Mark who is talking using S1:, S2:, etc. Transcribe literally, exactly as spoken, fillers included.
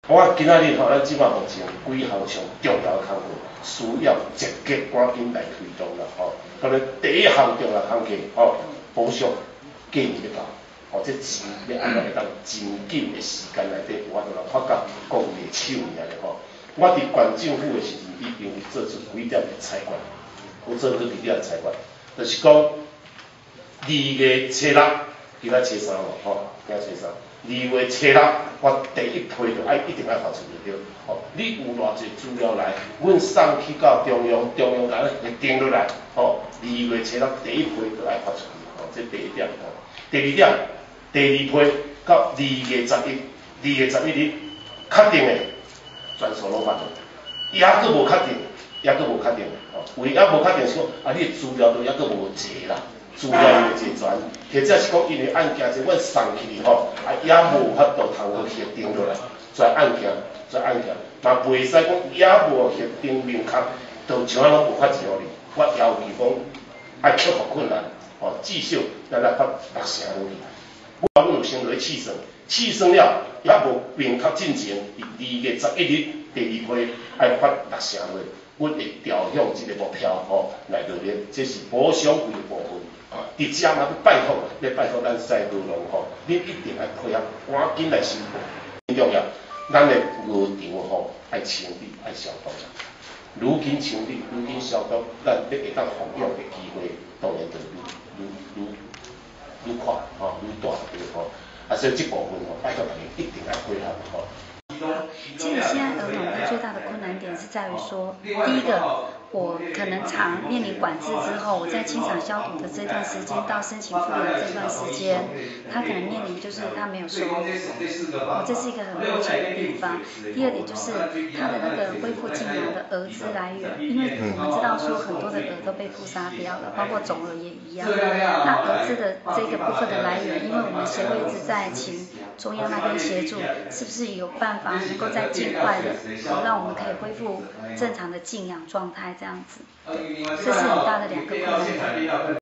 S1: 我今仔日吼，咱即马目前几项上重要的工作，需要积极赶紧来推动啦吼。可能第一项重要工作吼，补偿建议要到，吼，这钱要安怎会当真紧的时间内底，我就来发觉讲袂手尔咧吼。我伫县政府的时阵，已经做出几点的采管，有做出几点的采管，就是讲二月初六，今仔初三咯吼，今仔初三。二月初六，我第一批就爱一定爱发出去对，吼、哦，你有偌济资料来，阮送去到中央，中央来会定落来，吼、哦，二月初六第一批就爱发出去，吼、哦，这第一点，吼、哦。第二点，第二批到二月十一，二月十一日确定的全数落发落，也佫无确定，也佫无确定，吼、哦，为也无确定是讲，啊，你资料都也佫无齐啦。资料的齐全，或者是讲因为案件即阮送去吼，啊也无法度通好核定落来，跩案件，跩案件，嘛袂使讲也无核定明确，就像拢无法治互你。我要求讲爱克服困难，吼，至少咱来发六成落去。我阮有先落去试算，试算了也无明确进程，二月十一日第二批爱发六成落，阮会调向即个目标吼来落咧，这是补偿费的部分。伫遮嘛，要拜托，要拜托咱西高农吼，你一定要配合，赶紧来申报，很重要。咱的鹅场吼，爱清理，爱消毒。愈紧清理，愈紧消毒，咱你会当防用的机会，当然就愈愈愈愈快吼，愈大对吼。啊，所以这部分吼，拜托大家一定要配合吼。
S2: 其实现在儿农的最大的困难点是在于说，第一个，我可能常面临管制之后，我在清场消毒的这段时间到申请复原这段时间，他可能面临就是他没有收入，哦，这是一个很目前的地方。第二点就是他的那个恢复进来的鹅资来源，因为我们知道说很多的鹅都被扑杀掉了，包括种鹅也一样。那鹅资的这个部分的来源，因为我们协会一直在请中央那边协助，是不是有办法能够再尽快的，哦，让我们可以恢复正常的静养状态这样子，这是很大的两个困难点。